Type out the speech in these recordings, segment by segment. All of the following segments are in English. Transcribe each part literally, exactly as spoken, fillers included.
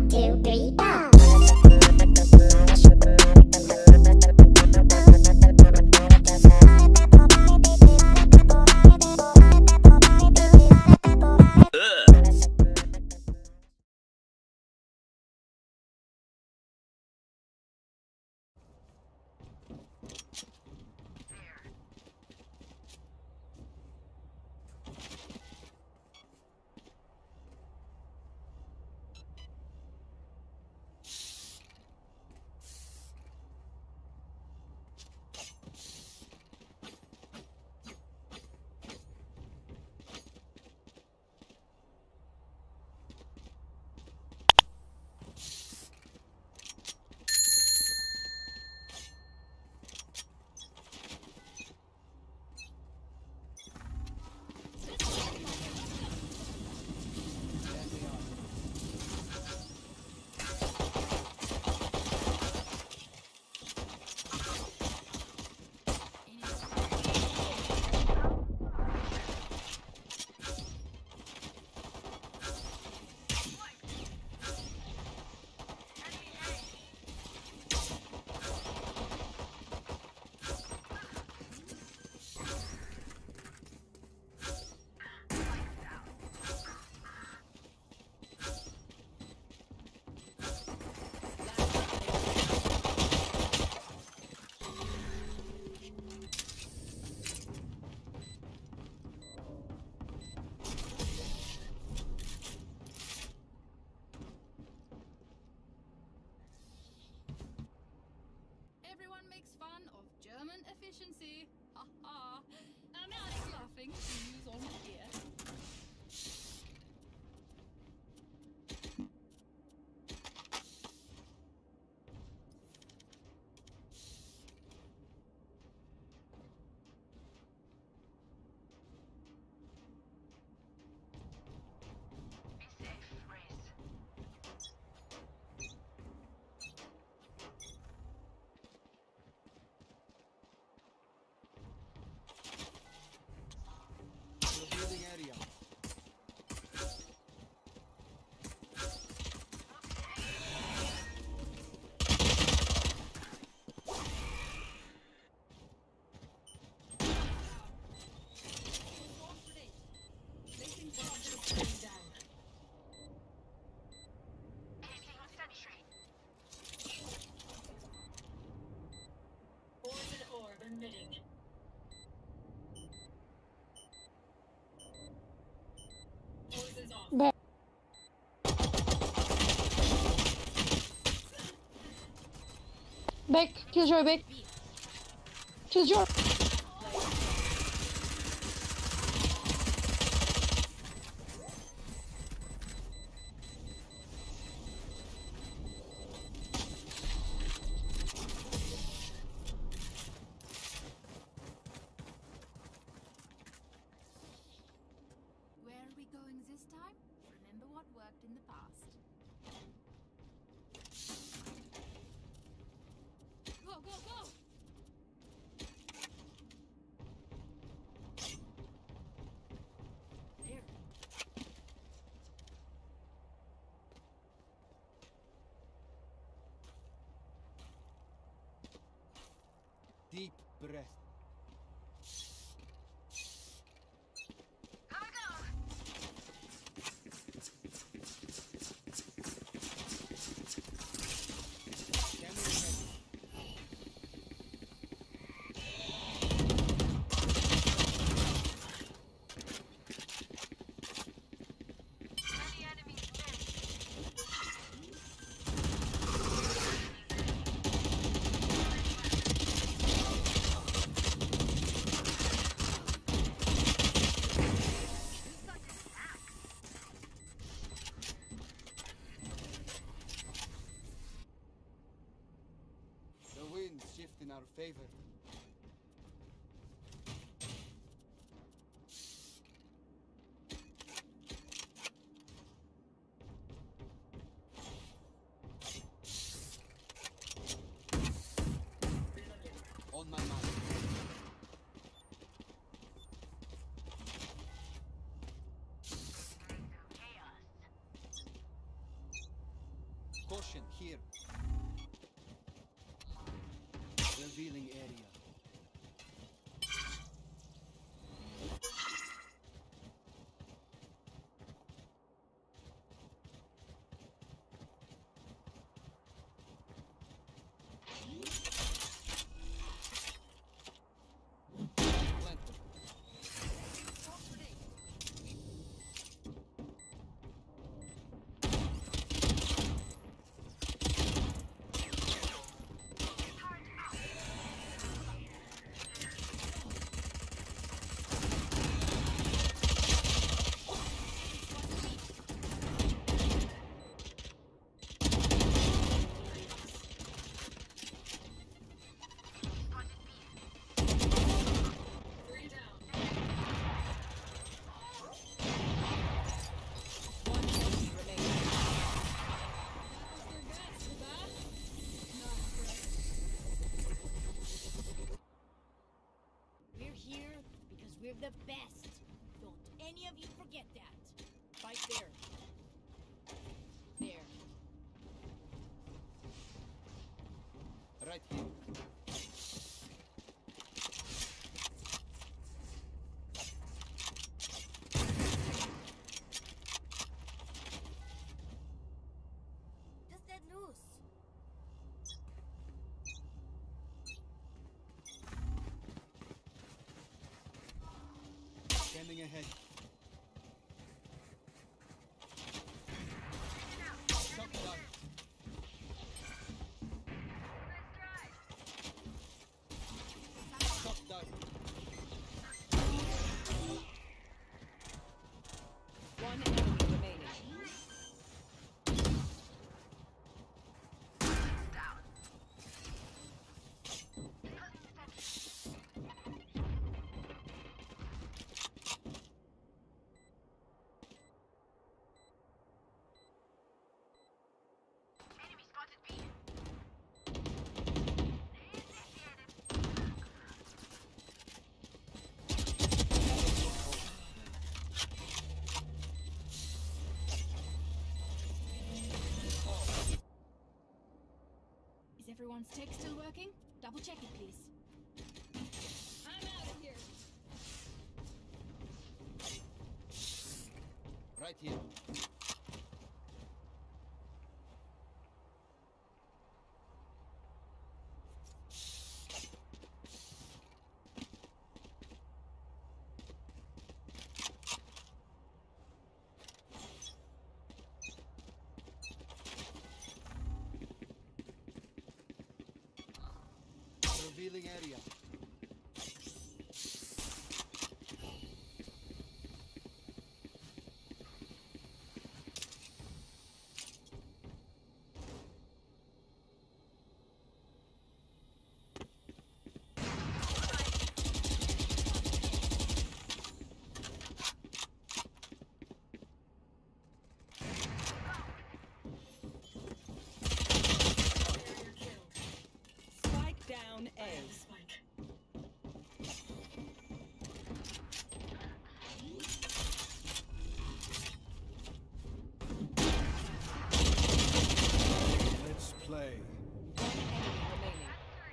two, three, go! Everyone makes fun of German efficiency. Ha ha. I'm not laughing to use on here. Back. Back. Killjoy back. Killjoy. This time, remember what worked in the past. Go, go, go! Here. Deep breath. Shift in our favor. On my mark. Caution here. Revealing area. We're the best. Don't any of you forget that. Right there. There. Right here. Just let loose. Scanning ahead. Shot down. Shot down. One enemy remaining. Is everyone's tech still working? Double check it, please. I'm out of here. Right here. Revealing area. Spike down A. Let's play. One enemy remaining.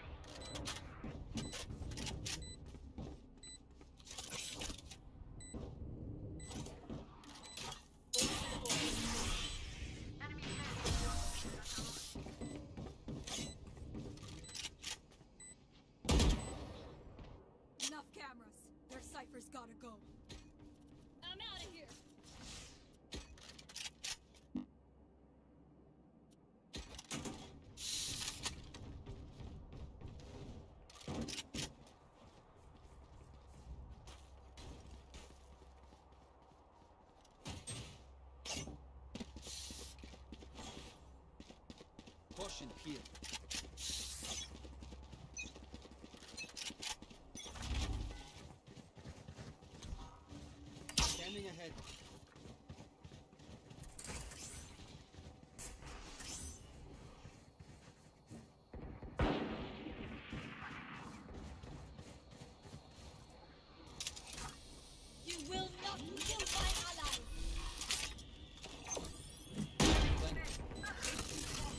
Enough cameras. Their cipher's gotta go. I'm out of here. Caution here. Scanning ahead. You will not kill my ally. Plant.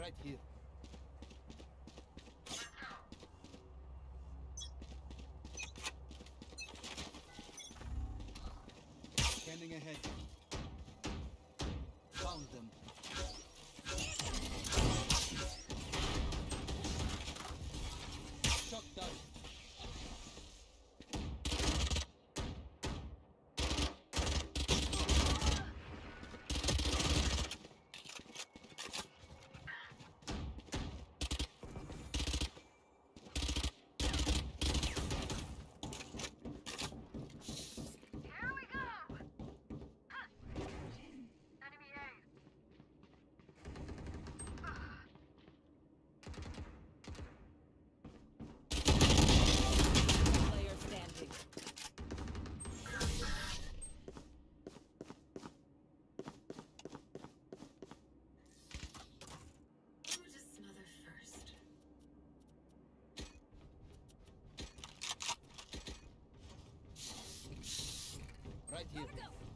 Right here. Scanning ahead. Found them. Shock dart. Player standing. Smother first. Right here.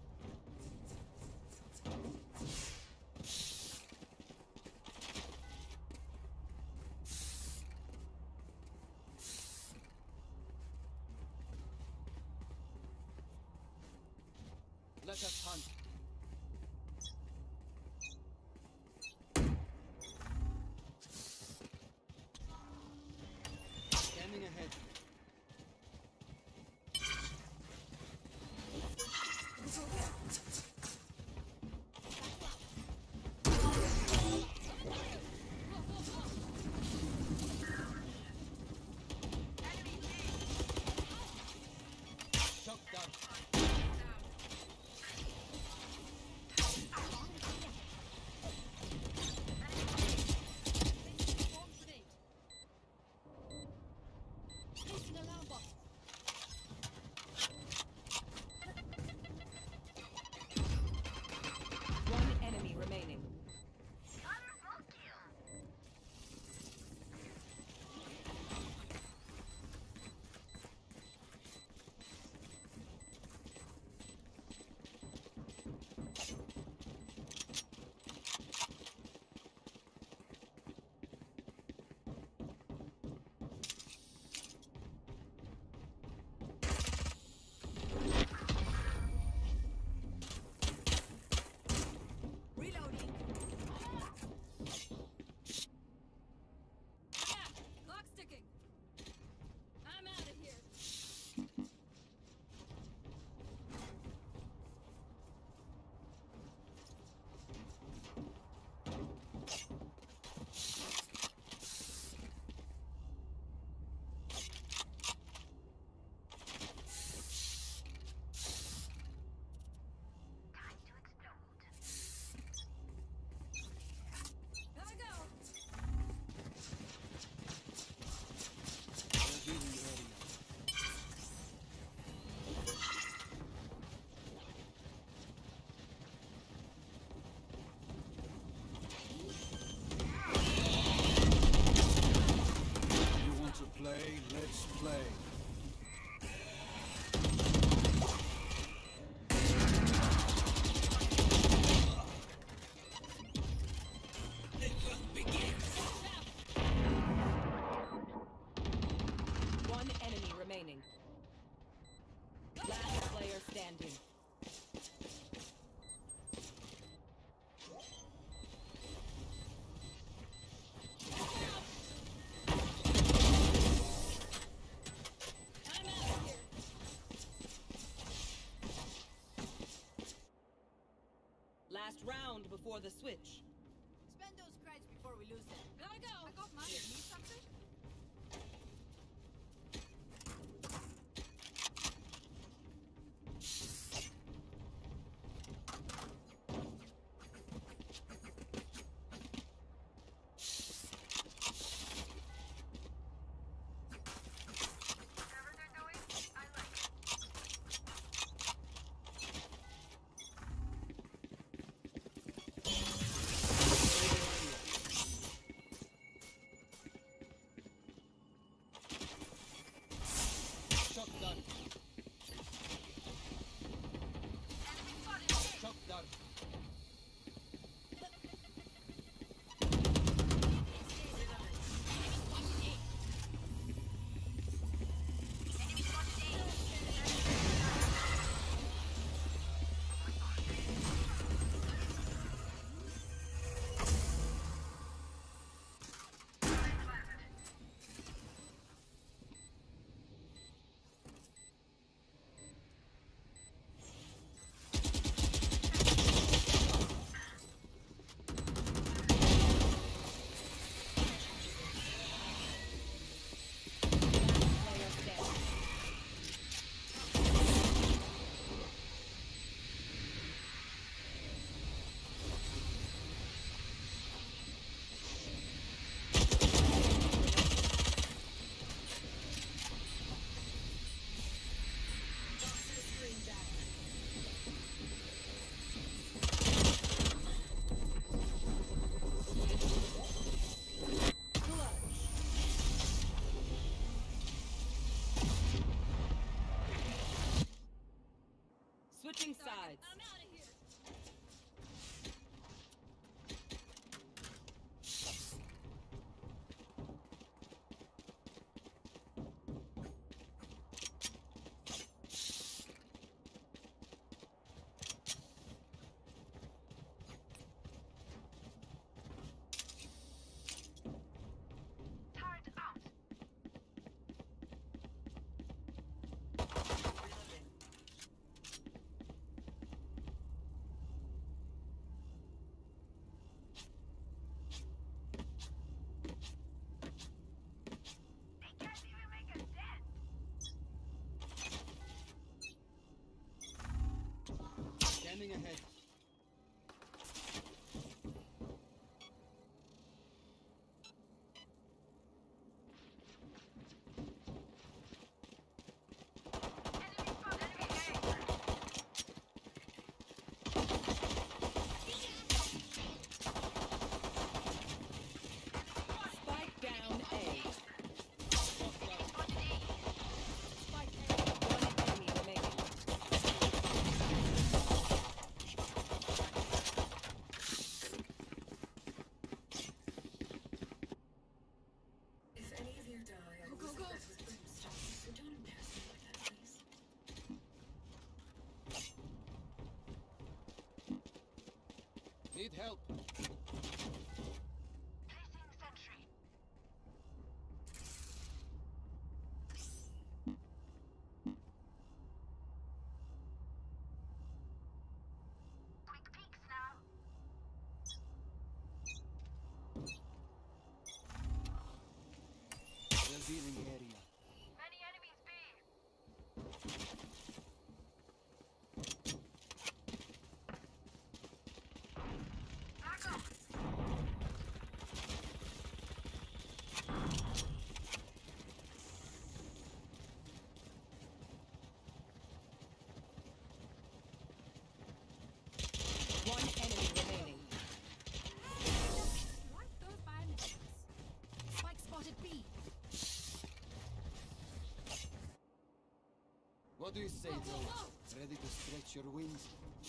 Let us hunt. Scanning ahead. Shock dart. Placing alarm bot. One enemy remaining. Reloading. Yeah, clock ticking. I'm out of here. Gotta go. Revealing area. You want to play? Let's play. One enemy remaining. Last player standing. I'm out of here. Last round before the switch. Spend those credits before we lose them. Gotta go. I got money. Need something? Switching sides. I'm out of here. Scanning ahead. Spike down A. Spike A. One enemy remaining. If any of you die, I will Go, go, go. visit with brimstone. So don't embarrass me like that, please. Need help. Revealing area. One enemy remaining. Right those biometrics. Spike spotted B. What do you say, Whoa, whoa, Joe? whoa. Ready to stretch your wings?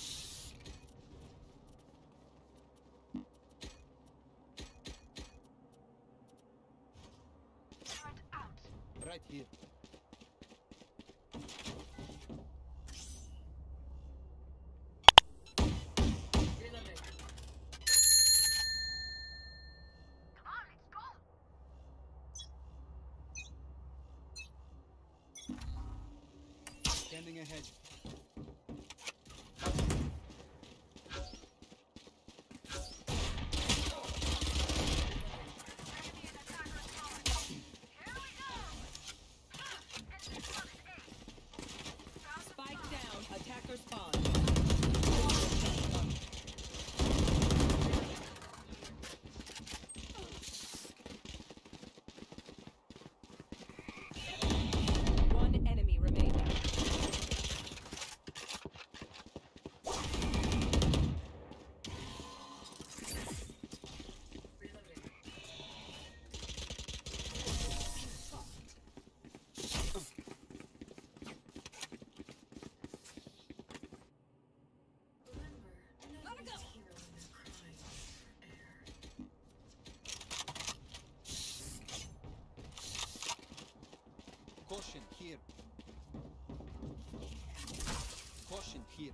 Right here. Reloading. Scanning ahead. Spike down. Attacker spawn. One enemy remaining. Reloading. Remember, no Gotta go. one's hero when they're crying for air. Caution here. Caution here.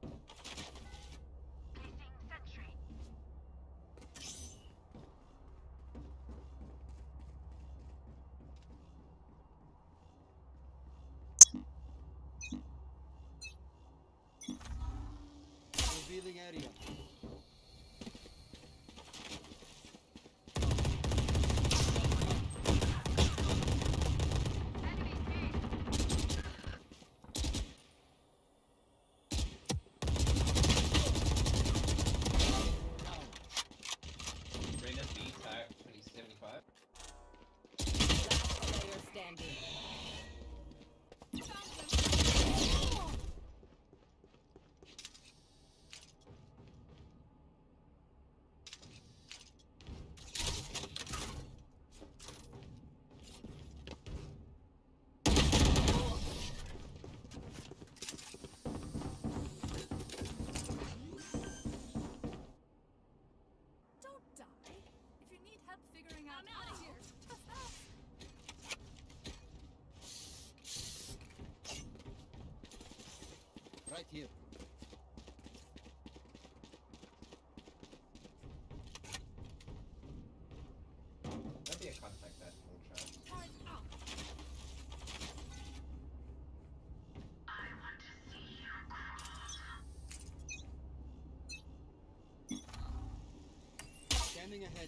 Revealing area. Reyna B Tac twenty seventy-five. Last player standing. Found them. here. That'd be a contact that full shot. Turret out. Scanning ahead.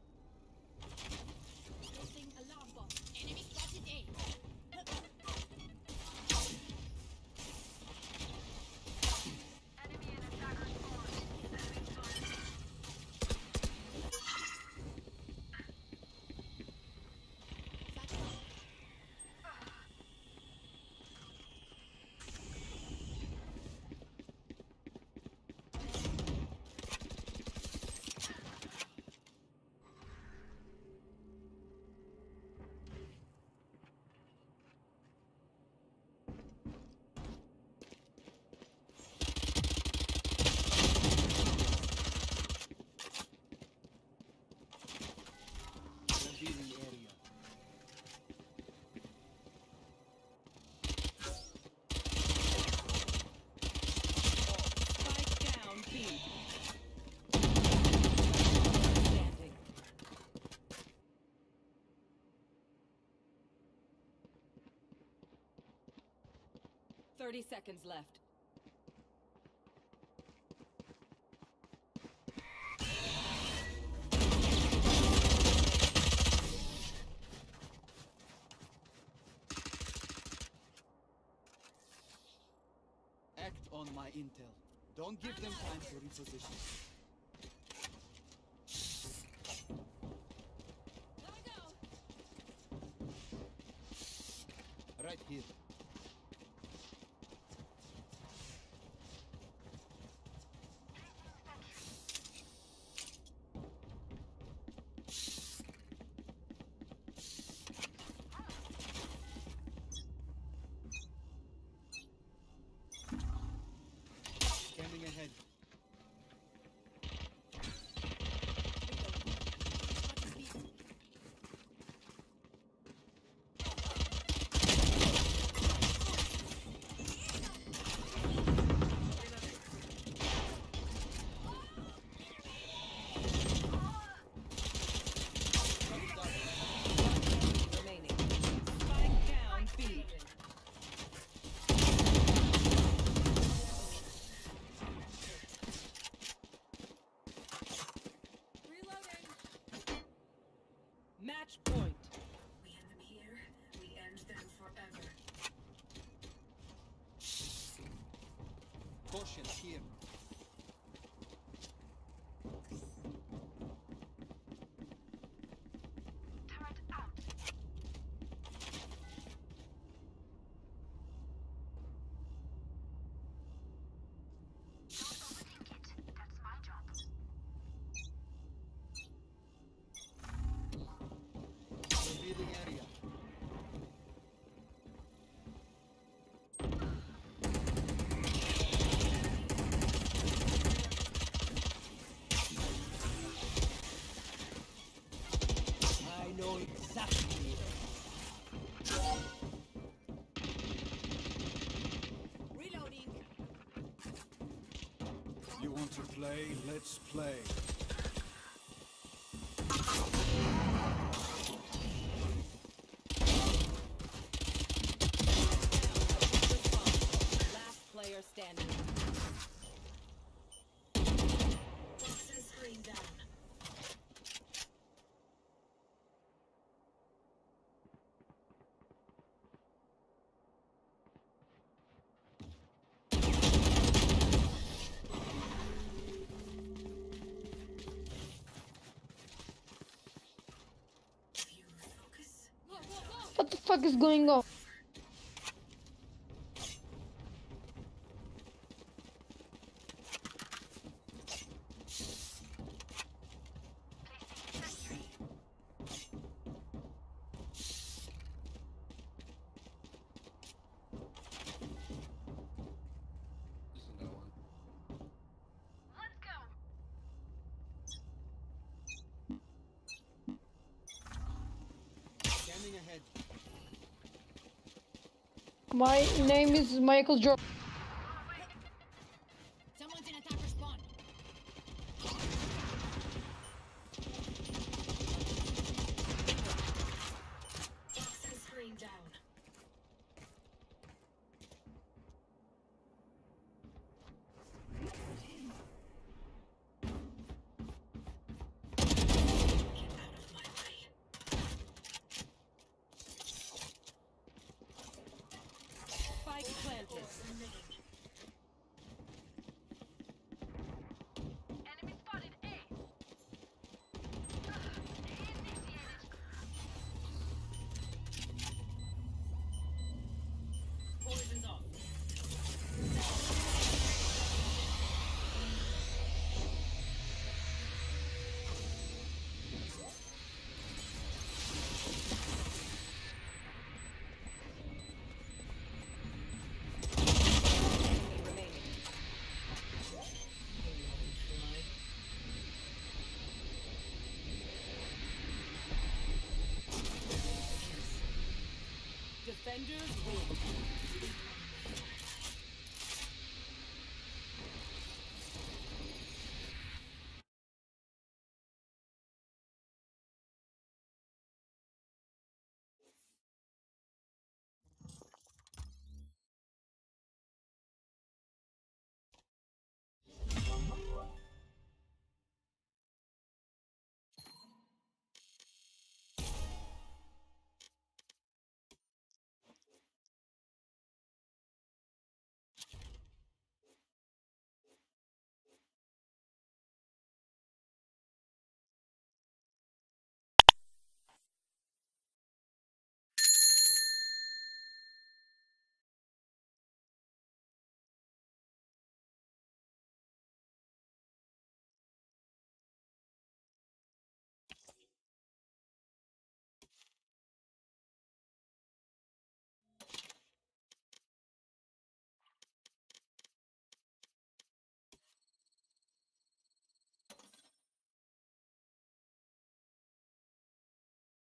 Placing alarm bomb. Enemy spotted A. Revealing area. Spike down, B. Standing. Thirty seconds left. Act on my intel. Don't give them time to reposition. There we go. Right here. Scanning ahead. Spotted B. Remaining. Spike down, B. Reloading. Match point. We end them here, we end them forever. Caution here. Revealing area. I know exactly. Reloading. You want to play? Let's play. Last player standing. Toxin screen down. If you focus, Whoa, whoa, whoa. What the fuck is going on? Just another one. Scanning ahead. My name is Michael Jordan. Defenders win.